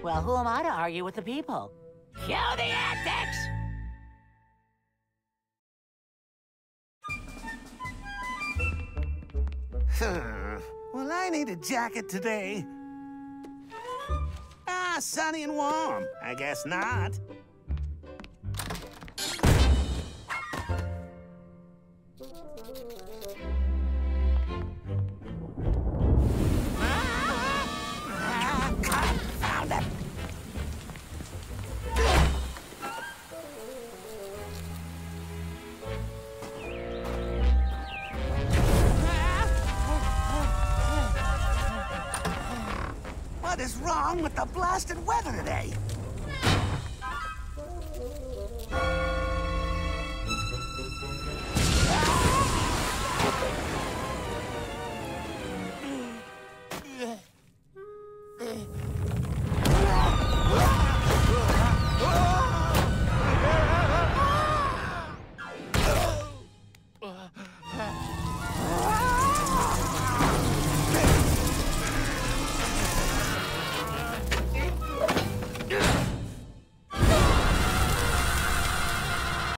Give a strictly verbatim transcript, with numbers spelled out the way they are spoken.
Well, who am I to argue with the people? Cue the Antics! Well, I need a jacket today. Ah, sunny and warm. I guess not. What is wrong with the blasted weather today? Ah!